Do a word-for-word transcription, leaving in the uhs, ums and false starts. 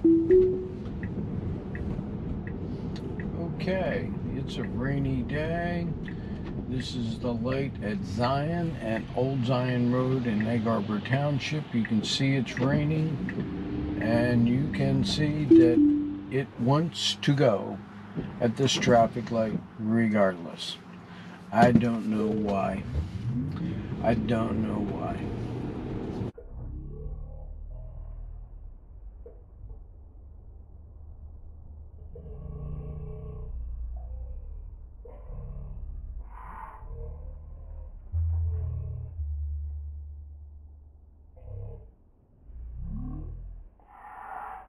Okay, it's a rainy day. This is the light at Zion at Old Zion Road in Egg Harbor Township. You can see it's raining, and you can see that it wants to go at this traffic light regardless. I don't know why. I don't know why.